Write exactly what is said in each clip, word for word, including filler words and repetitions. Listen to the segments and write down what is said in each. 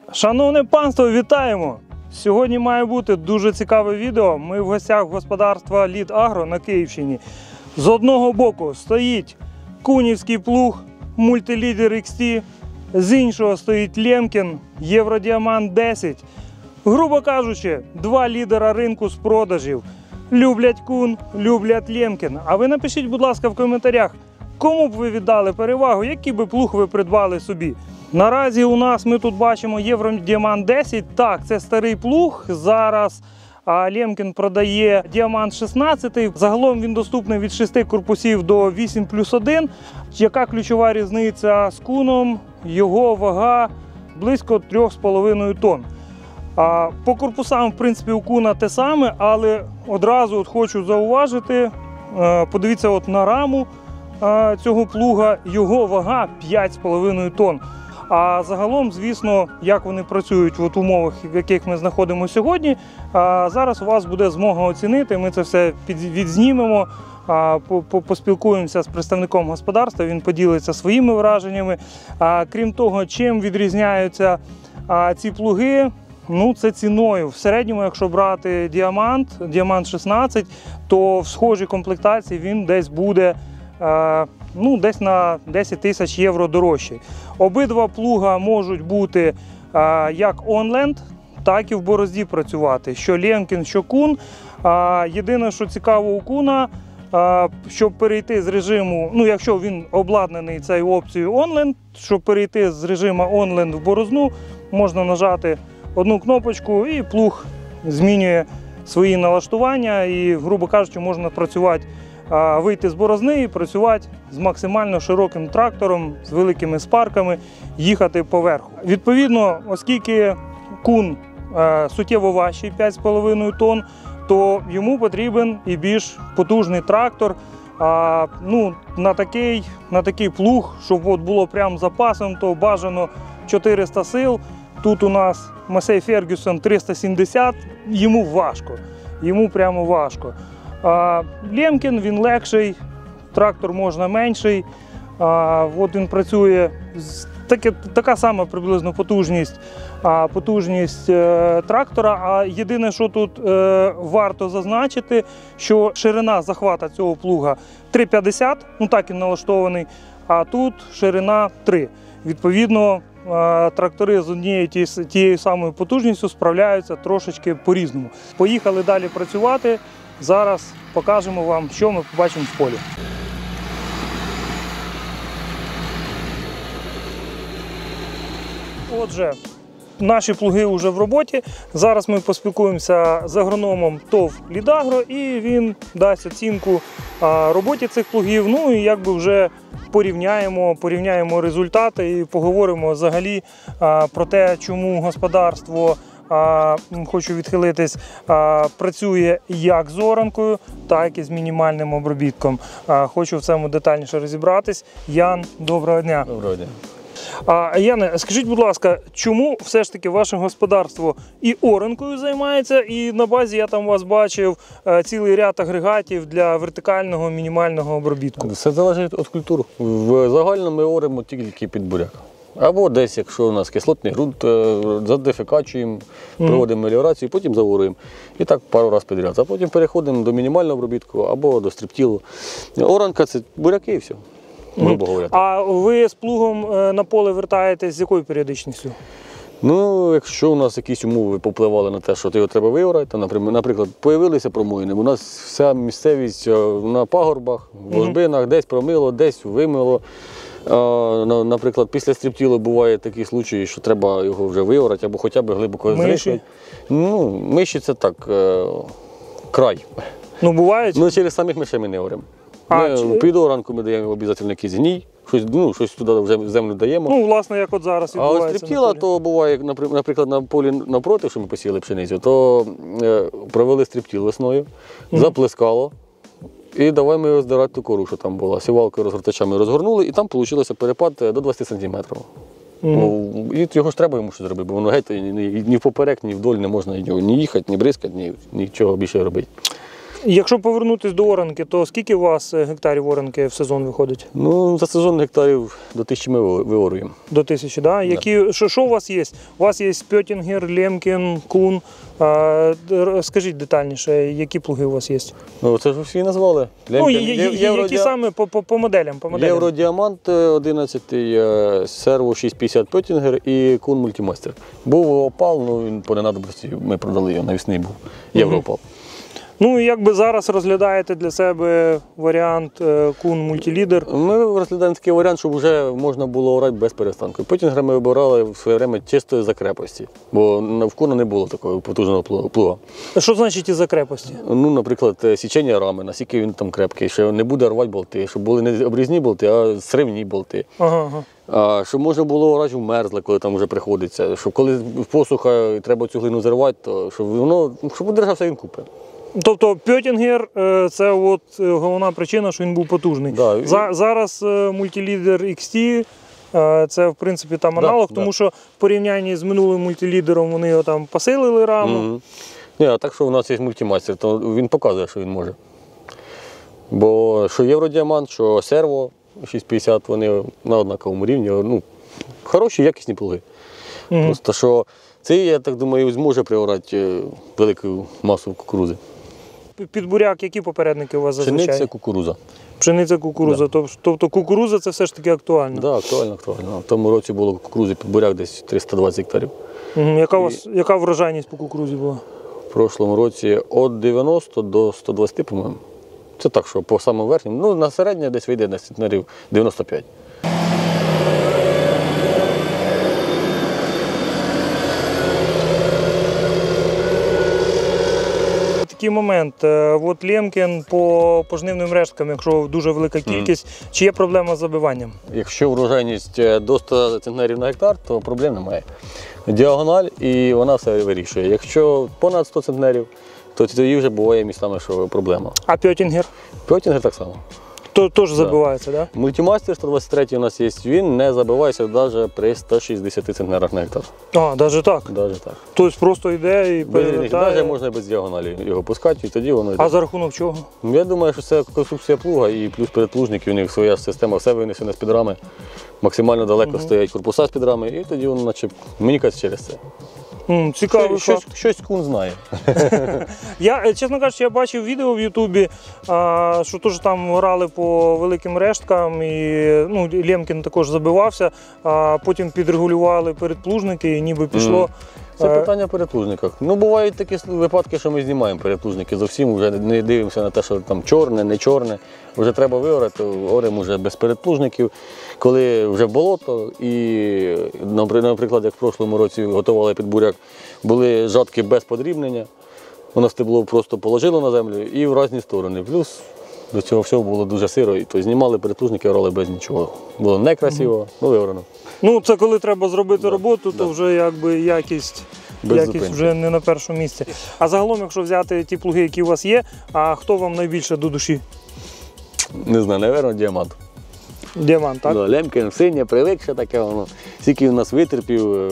Шановне панство, вітаємо! Сьогодні має бути дуже цікаве відео. Ми в гостях господарства Лід-Агро на Київщині. З одного боку стоїть кунівський плуг Multileder ікс ті, з іншого стоїть Лемкін Євродіамант десять. Грубо кажучи, два лідера ринку з продажів. Люблять кун, люблять Лемкін. А ви напишіть, будь ласка, в коментарях, кому б ви віддали перевагу, який би плуг ви придбали собі. Наразі у нас, ми тут бачимо Євродіамант десять. Так, це старий плуг. Зараз а, Лемкін продає Діамант шістнадцять. Загалом він доступний від шести корпусів до вісім плюс один. Яка ключова різниця з куном? Його вага близько трьох з половиною тонн. А, по корпусам, в принципі, у куна те саме, але одразу от хочу зауважити, а, подивіться от на раму а, цього плуга, його вага п'ять з половиною тонн. А загалом, звісно, як вони працюють в умовах, в яких ми знаходимося сьогодні, зараз у вас буде змога оцінити. Ми це все відзнімемо, поспілкуємося з представником господарства, він поділиться своїми враженнями. Крім того, чим відрізняються ці плуги, ну це ціною. В середньому, якщо брати Діамант, Діамант шістнадцять, то в схожій комплектації він десь буде ну, десь на десять тисяч євро дорожчий. Обидва плуга можуть бути а, як онленд, так і в борозді працювати. Що Лемкін, що кун. А, єдине, що цікаво у куна, а, щоб перейти з режиму, ну якщо він обладнаний цією опцією онленд, щоб перейти з режиму онленд в борозну, можна нажати одну кнопочку і плуг змінює свої налаштування і, грубо кажучи, можна працювати, вийти з борозни і працювати з максимально широким трактором, з великими спарками, їхати поверху. Відповідно, оскільки кун е, суттєво важчий, п'ять з половиною тонн, то йому потрібен і більш потужний трактор. А, ну, на, такий, на такий плуг, щоб от було прям запасом, то бажано чотириста сил. Тут у нас Massey Ferguson триста сімдесят, йому важко, йому прямо важко. А, Лемкін, він легший, трактор можна менший, а, от він працює, таке, така сама приблизно потужність, а, потужність е, трактора, а єдине, що тут е, варто зазначити, що ширина захвата цього плуга три п'ятдесят, ну так він налаштований, а тут ширина три. Відповідно, е, трактори з однією тією самою потужністю справляються трошечки по-різному. Поїхали далі працювати. Зараз покажемо вам, що ми побачимо в полі. Отже, наші плуги вже в роботі. Зараз ми поспілкуємося з агрономом ТОВ Лід-Агро і він дасть оцінку роботі цих плугів. Ну і якби вже порівняємо, порівняємо результати і поговоримо взагалі про те, чому господарство, А, хочу відхилитись, а, працює як з оранкою, так і з мінімальним обробітком. А, хочу в цьому детальніше розібратись. Ян, доброго дня. Доброго дня. А, Яне, скажіть, будь ласка, чому все ж таки ваше господарство і оранкою займається, і на базі я там у вас бачив а, цілий ряд агрегатів для вертикального мінімального обробітку? Все залежить від культур. В загальному ми оремо тільки під буряк. Або десь, якщо у нас кислотний ґрунт, задефекачуємо, проводимо меліорацію, потім заворуємо. І так пару разів підряд. А потім переходимо до мінімального обробітку або до стриптілу. Оранка – це буряки і все, грубо говоря. А ви з плугом на поле вертаєтесь з якою періодичністю? Ну, якщо у нас якісь умови попливали на те, що його треба виорати, наприклад, з'явилися промоїни, у нас вся місцевість на пагорбах, в ложбинах, десь промило, десь вимило. Наприклад, після стріптілу буває такі случаї, що треба його вже виорати або хоча б глибоко зрихлити. Ну, миші – це так, край. Ну, бувають? Ну, через самих мишей ми не оремо. Ми, чи... Під оранку ми даємо обов'язково якийсь гній, щось, ну, щось туди в землю даємо. Ну, власне, як от зараз відбувається. А ось стріптіла, то буває, наприклад, на полі навпроти, що ми посіяли пшеницю, то е, провели стріптіл весною, mm-hmm. заплескало. І давай ми роздирати ту кору, що там була. Сівалкою розгортачами розгорнули, і там вийшло перепад до двадцяти сантиметрів. Mm-hmm. І його ж треба йому щось зробити, бо воно геть ні впоперек, ні вдоль не можна ні їхати, ні бризкати, ні нічого більше робити. Якщо повернутися до оранки, то скільки у вас гектарів оранки в сезон виходить? Ну, за сезон гектарів до тисячі ми виорюємо. До тисячі, да? Які, що, що у вас є? У вас є Пьотінгер, Лемкін, Кун. А, скажіть детальніше, які плуги у вас є? Ну, це ж всі назвали. Ну, Лемкін, є- є- Євро- які саме по, по, по моделям? По моделям. Євродіамант одинадцять, серво шість п'ятдесят Пьотінгер і Кун Мультимастер. Був опал, ну він по ненадобності ми продали його, навісний був. Євроопал. Ну, і як би зараз розглядаєте для себе варіант е, Кун Мультилідер? Ми розглядаємо такий варіант, щоб вже можна було орати без перестанку. Пьотінгера ми вибирали в своє время чисто за крепості, бо в Куна не було такого потужного плуга- плуга. Що значить із-за крепості? Ну, наприклад, січення рами, наскільки він там крепкий, що не буде рвати болти, щоб були не обрізні болти, а сривні болти. Ага, ага. А, щоб можна було орати вмерзле, коли там вже приходиться. Щоб коли посуха і треба цю глину зривати, то щоб воно, щоб держався він купи. Тобто Пьотінгер е, – це от е, головна причина, що він був потужний. Да. За, зараз е, мультилідер ікс ті е, це в принципі там аналог, да, тому да. що в порівнянні з минулим мультилідером вони його там посилили раму. Угу. Ні, а так, що у нас є мультимастер, то він показує, що він може. Бо що Євродіамант, що серво шість п'ятдесят, вони на однаковому рівні. Ну, хороші, якісні плуги. Мгм. Просто що цей, я так думаю, зможе приорати велику масу кукурузи. Під буряк які попередники у вас зазвичай? Пшениця, кукуруза. Пшениця, кукуруза. Тоб- Тобто кукуруза це все ж таки актуально. Так, да, актуально, актуально. В тому році було кукурузи під буряк десь триста двадцять гектарів. Мгм. Яка, у вас, яка врожайність по кукурузі була? В прошлому році від дев'яноста до ста двадцяти, по-моєму. Це так, що по самому верхньому, ну на середнє десь вийде на центнерів дев'яносто п'ять. Такий момент. е, От Лемкін по пожнивним решткам, якщо дуже велика кількість, чи є проблема з забиванням? Якщо врожайність е, до ста центнерів на гектар, то проблем немає. Діагональ і вона все вирішує. Якщо понад сто центнерів, то тоді вже буває місцями, що проблема. А Пьотінгер? Пьотінгер так само. То теж забивається, так? Да? Мультимастер сто двадцять три у нас є, він не забивається навіть при ста шістдесяти центнерах на гектар. А, навіть так. Навіть так. Тобто просто йде і перевертає. Навіть можна без діагоналі його пускати, і тоді воно йде. А за рахунок чого? Я думаю, що це конструкція плуга і плюс передплужники, у них своя система, все винесено з-під рами, максимально далеко стоять корпуса з-під рами, і тоді воно наче мені кажуть через це. М, цікавий Щось, факт. щось Кун знає. Я, е, чесно кажучи, я бачив відео в Ютубі, а, що теж там грали по великим решткам, і ну, Лемкін також забивався, а потім підрегулювали передплужники і ніби пішло. Це Е, питання передплужниках. Ну, бувають такі випадки, що ми знімаємо передплужники зовсім, вже не дивимося на те, що там чорне, не чорне. Вже треба виорати, оремо вже без передплужників. Коли вже болото і, наприклад, як в прошлому році готували під буряк, були жатки без подрібнення, воно стебло просто положило на землю і в різні сторони. Плюс до цього всього було дуже сиро, і то знімали передплужники, орали без нічого. Було некрасиво, ну виорано. Ну, це коли треба зробити роботу, то вже якби якість, Без якість зупинки. вже не на першому місці. А загалом, якщо взяти ті плуги, які у вас є, а хто вам найбільше до душі? Не знаю, напевно, діамант. Діамант, так? Да, Лемкін синє, привикше таке воно. Скільки він нас витерпів.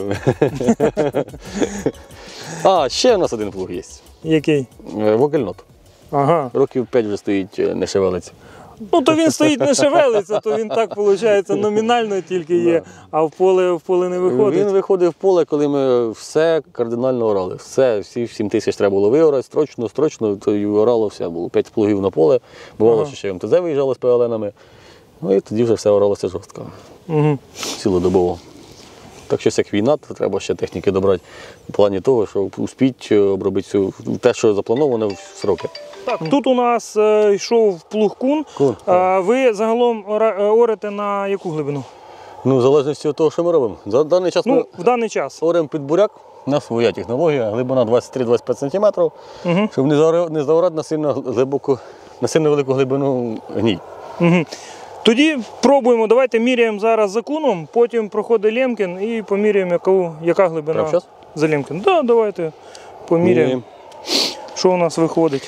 А, ще у нас один плуг є. Який? Вокельнот. Ага. Років п'ять вже стоїть, не шевелиться. Ну, то він стоїть, не шевелиться, то він так, виходить, номінально тільки є, а в поле, в поле не виходить. Він виходив в поле, коли ми все кардинально орали. Все, всі сім тисяч треба було виорати, строчно, строчно, то і орало все. Було п'ять плугів на поле. Бувало, Ага. що ще ем те зет виїжджали з пеленами. Ну і тоді вже все оралося жорстко. Угу. Цілодобово. Так що як війна, то треба ще техніки добрати в плані того, щоб успіть обробити цю, те, що заплановано в сроки. Так, тут у нас е, йшов плуг Кун. Кун, А ви загалом ора- е, орете на яку глибину? Ну, в залежності від того, що ми робимо. За даний час Ну, ми в даний час. оремо під буряк, у нас своя технологія, глибина двадцять три - двадцять п'ять сантиметрів, Угу. щоб не заорати, не заорати на сильно глибоку, на сильно велику глибину гній. Угу. Тоді пробуємо, давайте міряємо зараз за Куном, потім проходить Лемкін і поміряємо, яку, яка глибина Прямо щас? за Лемкін. Так, да, давайте поміряємо, що у нас виходить.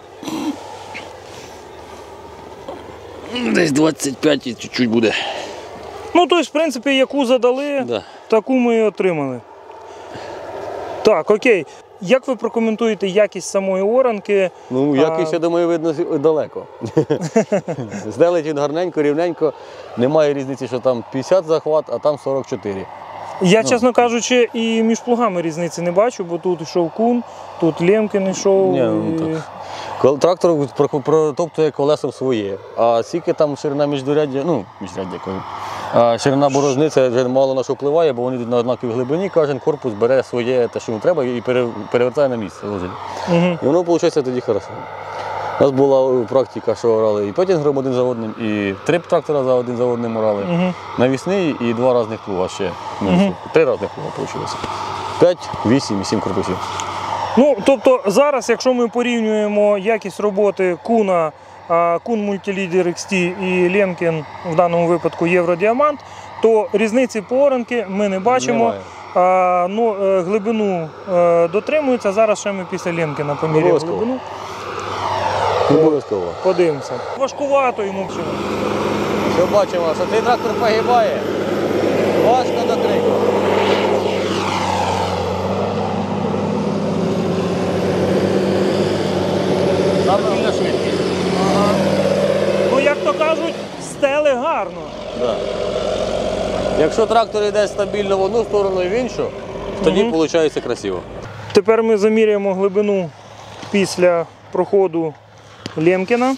Десь двадцять п'ять і чуть-чуть буде. Ну, тобто, в принципі, яку задали, Да. таку ми і отримали. Так, окей. Як ви прокоментуєте якість самої оранки? Ну, якість, я думаю, видно далеко. Здалечі він гарненько, рівненько. Немає різниці, що там п'ятдесят захват, а там сорок чотири. Я, чесно кажучи, і між плугами різниці не бачу, бо тут йшов Кун, тут Лємкін йшов. Ні, ну, і... так. Кол- Трактор протоптує колесом своє, а скільки там ширина міждуряддя, ну, міжряддя, кажу. А ширина борозни, це вже мало на що впливає, бо вони йдуть на однаковій глибині, кожен корпус бере своє, те, що йому треба, і пере- перевертає на місце. ложить. Угу. І воно виходить тоді хорошо. У нас була практика, що орали і Петтінгером один за одним, і три трактора за один за одним орали. Угу. Навісний і два різних плуга ще. Ну, Мгм. Три різних плуга вийшло. П'ять, вісім і сім корпусів. Ну, тобто зараз, якщо ми порівнюємо якість роботи Куна, а, Кун Мультилідер ікс ті і Лємкін, в даному випадку Євродіамант, то різниці по оранки ми не бачимо. Немає. А, ну, е, глибину е, дотримується. Зараз ще ми після Лємкіна поміряємо Обов'язково. глибину. Обов'язково. Подивимося. Важкувато йому. Що бачимо, що цей трактор погибає. Важко до крику. Нормальна швидкість. Ну, як то кажуть, стели гарно. Да. Якщо трактор йде стабільно в одну сторону і в іншу, тоді Мгм. виходить красиво. Тепер ми заміряємо глибину після проходу Лємкіна.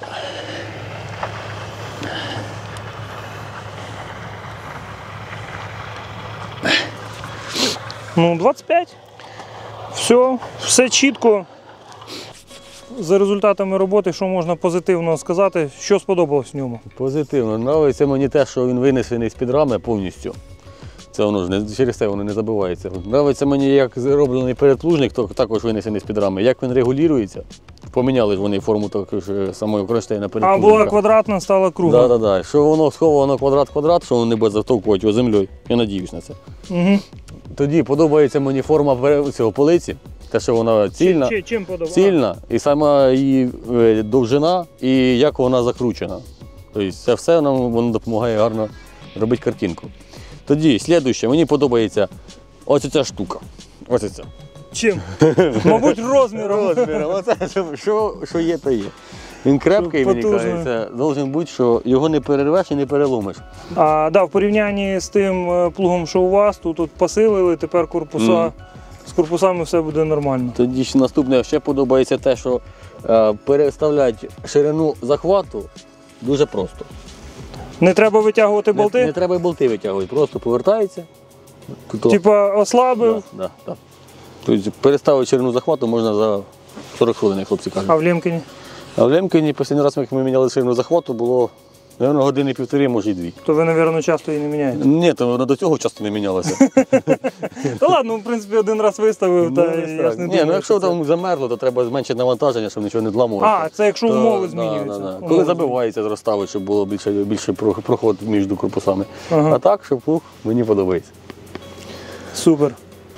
Ну, двадцять п'ять. Все, все чітко. За результатами роботи, що можна позитивно сказати, що сподобалось в ньому? Позитивно. Нравиться мені те, що він винесений з-під рами повністю. Це воно ж не через це воно не забивається. Нравиться мені, як зроблений передплужник, то також винесений з-під рами. Як він регулюється. Поміняли ж вони форму також самої кронштейна А передплужника. була квадратна, стала кругла. Так, так, так. Що воно сховано квадрат-квадрат, що воно не буде затовкувати його землею. Я надіюсь на це. Угу. Тоді подобається мені форма пере- цього полиці, те, що вона цільна. Чи, чим подобається? Цільна, і сама її е, довжина, і як вона закручена. Тобто це все нам воно допомагає гарно робити картинку. Тоді, слідуюче, мені подобається ось ця штука. Ось ця. Чим? Мабуть, розміром. Розміром. Оце, що, що, що є, то є. Він крепкий, мені Потужний. кажеться, должен бути, що його не перервеш і не переломиш. А, да, в порівнянні з тим е, плугом, що у вас, тут, тут посилили, тепер корпуса. Мгм. З корпусами все буде нормально. Тоді ж наступне ще подобається те, що е, переставляти ширину захвату дуже просто. Не треба витягувати Не, болти? не треба й болти витягувати, просто повертається. Тут, Типа ослабив, да, да, да. Тобто переставити ширину захвату можна за сорок хвилин, як хлопці кажуть. а в Лємкіні? А в Лемкіні останній раз, як ми міняли ширину захвату, було, мабуть, години півтори, може й дві. То ви, мабуть, часто її не міняєте. Ні, то вона до цього часто не мінялася. Та ладно, в принципі, один раз виставив, та Ну, я так. ж не Ні, думаю, ну якщо що це- там замерло, то треба зменшити навантаження, щоб нічого не зламувалося. А, це якщо То- умови да, змінюються. да, да. Умови Коли забивається, розставить, щоб було більше, більше про- проход між корпусами. Ага. А так, щоб плуг мені подобається. Супер.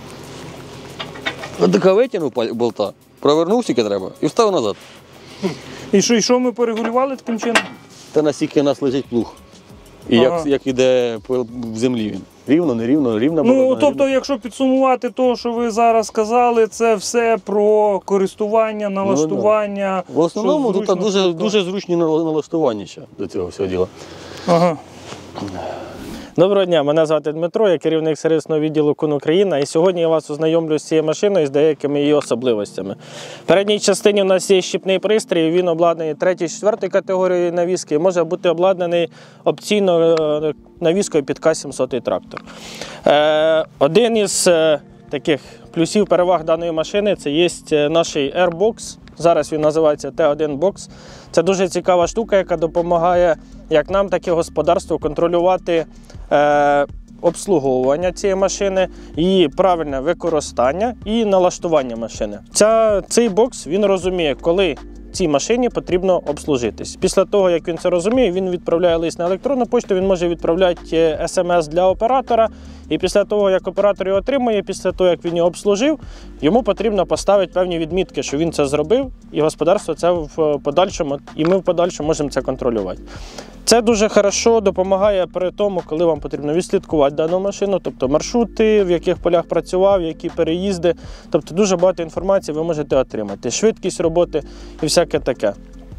От така витягнув паль- болта, провернув скільки треба і встав назад. І що, і що ми порегулювали таким чином? Та настільки у нас лежить плуг. І Ага. як, як іде по- в землі він. Рівно, не рівно, рівна Ну, борозна, тобто, рівна. якщо підсумувати те, що ви зараз сказали, це все про користування, налаштування. В основному що тут зручно, дуже, швидко. дуже зручні нал- налаштування ще до цього всього діла. Ага. Доброго дня, мене звати Дмитро, я керівник сервісного відділу Кун Україна. І сьогодні я вас ознайомлю з цією машиною з деякими її особливостями. В передній частині у нас є щіпний пристрій, він обладнаний третьої-четвертої категорії навіски і може бути обладнаний опційно е, навіскою під К сімсот трактор. Е, один із е, таких плюсів переваг даної машини це є наш Airbox. Зараз він називається Т один Box. Це дуже цікава штука, яка допомагає як нам, так і господарству контролювати е, обслуговування цієї машини, її правильне використання і налаштування машини. Ця, цей бокс він розуміє, коли цій машині потрібно обслужитись. Після того, як він це розуміє, він відправляє лист на електронну пошту, він може відправляти смс для оператора. І після того, як оператор його отримує, після того, як він його обслужив, йому потрібно поставити певні відмітки, що він це зробив, і господарство це в подальшому, і ми в подальшому можемо це контролювати. Це дуже хорошо допомагає при тому, коли вам потрібно відслідкувати дану машину, тобто маршрути, в яких полях працював, які переїзди. Тобто дуже багато інформації ви можете отримати, швидкість роботи і всяке таке.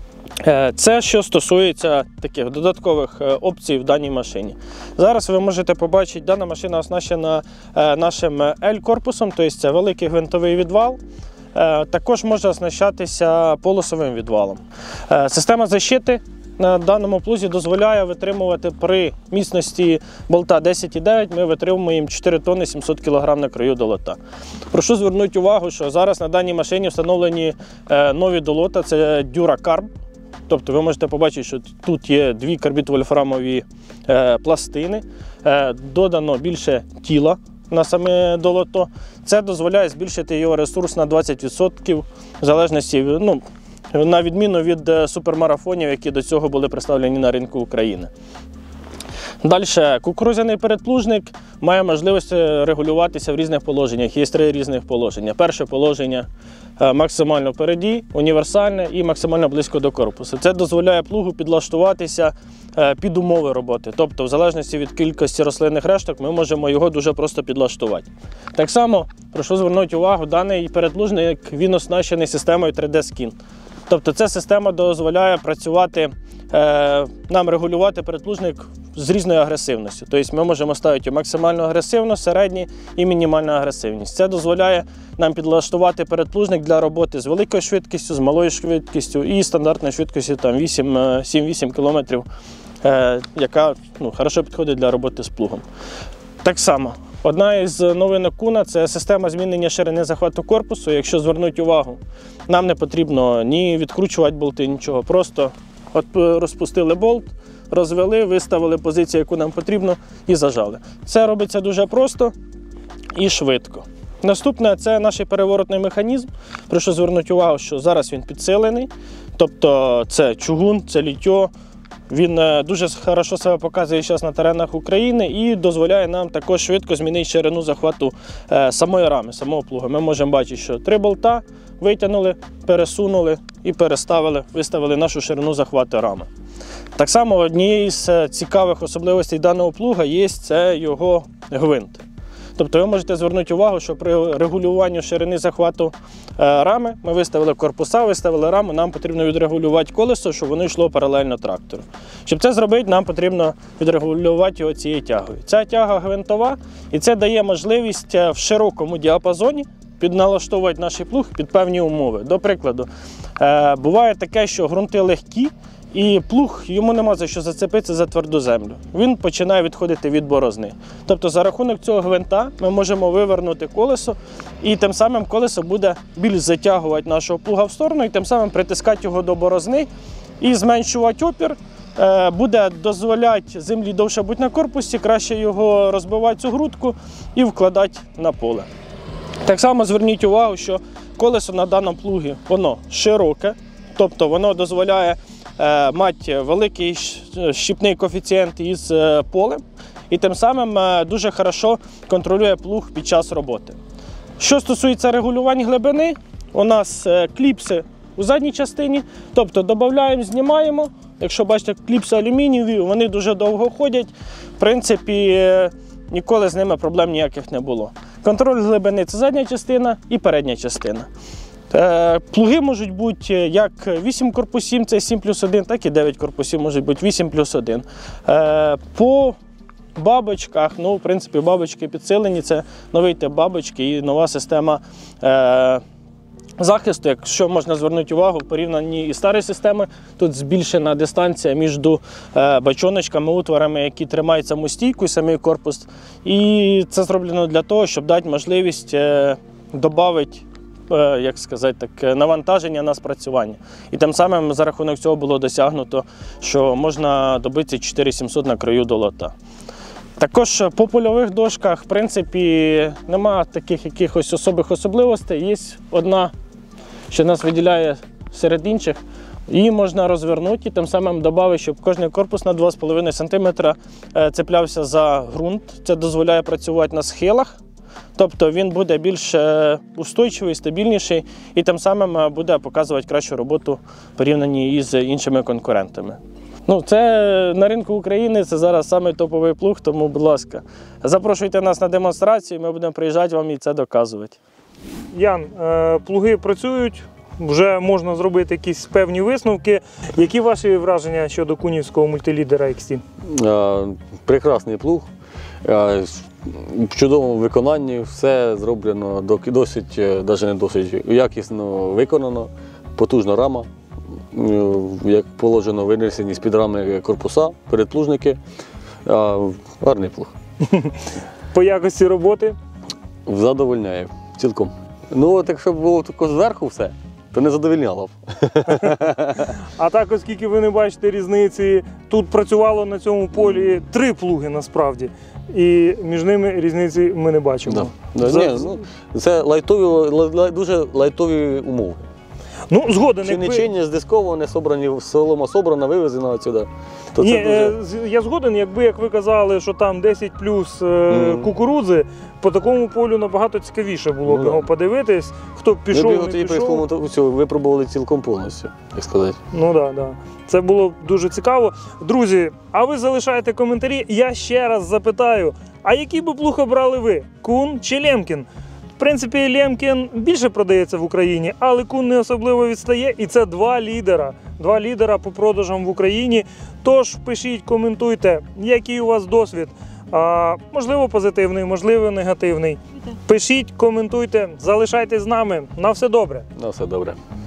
Це що стосується таких додаткових опцій в даній машині. Зараз ви можете побачити, дана машина оснащена нашим L-корпусом, тобто це великий гвинтовий відвал. Також може оснащатися полосовим відвалом. Система защити на даному плузі дозволяє витримувати при міцності болта десять і дев'ять, ми витримуємо чотири тонни сімсот кілограм на краю долота. Прошу звернути увагу, що зараз на даній машині встановлені нові долота, це DuraCarb. Тобто ви можете побачити, що тут є дві карбід-вольфрамові е, пластини, е, додано більше тіла на саме долото. Це дозволяє збільшити його ресурс на двадцять відсотків, в залежності, ну, на відміну від супермарафонів, які до цього були представлені на ринку України. Далі, кукурудзяний передплужник має можливість регулюватися в різних положеннях. Є три різних положення. Перше положення максимально впереді, універсальне і максимально близько до корпусу. Це дозволяє плугу підлаштуватися під умови роботи. Тобто, в залежності від кількості рослинних решток, ми можемо його дуже просто підлаштувати. Так само, прошу звернути увагу, даний передплужник, він оснащений системою три де Skin. Тобто ця система дозволяє працювати, е, нам регулювати передплужник з різною агресивністю. Тобто ми можемо ставити максимально агресивну, середню і мінімальну агресивність. Це дозволяє нам підлаштувати передплужник для роботи з великою швидкістю, з малою швидкістю і стандартною швидкістю сім-вісім кілометрів, е, яка ну, хорошо підходить для роботи з плугом. Так само. Одна із новинок Куна – це система змінення ширини захвату корпусу. Якщо звернути увагу, нам не потрібно ні відкручувати болти, нічого. Просто от розпустили болт, розвели, виставили позицію, яку нам потрібно, і зажали. Це робиться дуже просто і швидко. Наступне – це наш переворотний механізм. Прошу звернути увагу, що зараз він підсилений. Тобто це чугун, це літьо. Він дуже хорошо себе показує зараз на теренах України і дозволяє нам також швидко змінити ширину захвату самої рами, самого плуга. Ми можемо бачити, що три болта витягнули, пересунули і переставили, виставили нашу ширину захвату рами. Так само однією з цікавих особливостей даного плуга є це його гвинт. Тобто ви можете звернути увагу, що при регулюванні ширини захвату рами ми виставили корпуса, виставили раму, нам потрібно відрегулювати колесо, щоб воно йшло паралельно трактору. Щоб це зробити, нам потрібно відрегулювати його цією тягою. Ця тяга гвинтова, і це дає можливість в широкому діапазоні підналаштовувати наш плуг під певні умови. До прикладу, буває таке, що ґрунти легкі, і плуг, йому нема за що зацепитися за тверду землю. Він починає відходити від борозни. Тобто за рахунок цього гвинта ми можемо вивернути колесо, і тим самим колесо буде більш затягувати нашого плуга в сторону, і тим самим притискати його до борозни і зменшувати опір, буде дозволяти землі довше бути на корпусі, краще його розбивати цю грудку і вкладати на поле. Так само зверніть увагу, що колесо на даному плугі, воно широке, тобто воно дозволяє е, мати великий щіпний коефіцієнт із е, полем, і тим самим е, дуже хорошо контролює плуг під час роботи. Що стосується регулювання глибини, у нас е, кліпси у задній частині, тобто додаємо, знімаємо. Якщо бачите, кліпси алюмінієві, вони дуже довго ходять, в принципі, е, ніколи з ними проблем ніяких не було. Контроль глибини – це задня частина і передня частина. Плуги можуть бути як вісім корпусів, це сім плюс один, так і дев'ять корпусів можуть бути вісім плюс один. По бабочках, ну, в принципі, бабочки підсилені, це новий тип бабочки і нова система захисту. Якщо можна звернути увагу, в порівнянні із старою системою, тут збільшена дистанція між бачоночками, утворами, які тримають саму стійку і самий корпус. І це зроблено для того, щоб дати можливість додати, як сказати, так, навантаження на спрацювання. І тим самим за рахунок цього було досягнуто, що можна добитися чотири тисячі сімсот на краю долота. Також по польових дошках, в принципі, немає таких якихось особих особливостей. Є одна, що нас виділяє серед інших. Її можна розвернути і тим самим додати, щоб кожен корпус на два з половиною сантиметра цеплявся за ґрунт. Це дозволяє працювати на схилах. Тобто він буде більш устойчивий, стабільніший і тим самим буде показувати кращу роботу в порівнянні із іншими конкурентами. Ну, це на ринку України, це зараз самий топовий плуг, тому, будь ласка, запрошуйте нас на демонстрацію, ми будемо приїжджати вам і це доказувати. Ян, е, плуги працюють, вже можна зробити якісь певні висновки. Які ваші враження щодо кунівського мультилідера ікс ті? Е, Прекрасний плуг. Е, В чудовому виконанні все зроблено док- досить, навіть не досить якісно виконано, потужна рама, е, як положено, винесені з-під рами корпуса, передплужники. Е, Гарний плуг. По якості роботи? Задовольняє цілком. Ну, от якщо б було тако зверху все, то не задовольняло б. А так, оскільки ви не бачите різниці, тут працювало на цьому полі три плуги насправді. І між ними різниці ми не бачимо. Да. Да, За- ні, ну, це лайтові, лай- лай- дуже лайтові умови. Ну, згоден, Чи не якби... чинні, здисковане, собрані, солома собрана, вивезена отсюди. То Ні, це дуже... е, з- я згоден, якби, як ви казали, що там десять плюс е, Мгм. кукурудзи, по такому полю набагато цікавіше було б Ну, його да. подивитись, хто б Ми б пішов, його не тоді пішов. прийшло, то все, випробували цілком повністю, як сказати. Ну так, да, да. Це було б дуже цікаво. Друзі, а ви залишайте коментарі. Я ще раз запитаю, а який би плуг обрали ви? Кун чи Лемкін? В принципі, Лемкін більше продається в Україні, але Кун не особливо відстає. І це два лідера. Два лідера по продажам в Україні. Тож пишіть, коментуйте, який у вас досвід. А, можливо, позитивний, можливо, негативний. Пишіть, коментуйте, залишайтесь з нами. На все добре. На все добре.